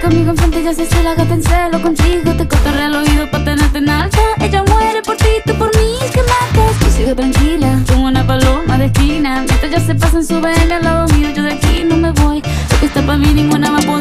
conmigo enfrente ya se hace la gata en celo. Contigo te cotorrea al oído pa' tenerte en alta. Ella muere por ti, tú por mí, ¿qué matas? Tú sigue tranquila, como una paloma de esquina. Mientras ya se pasa en su vena al lado mío, yo de aquí no me voy. Lo que está pa' mí ninguna va a poder.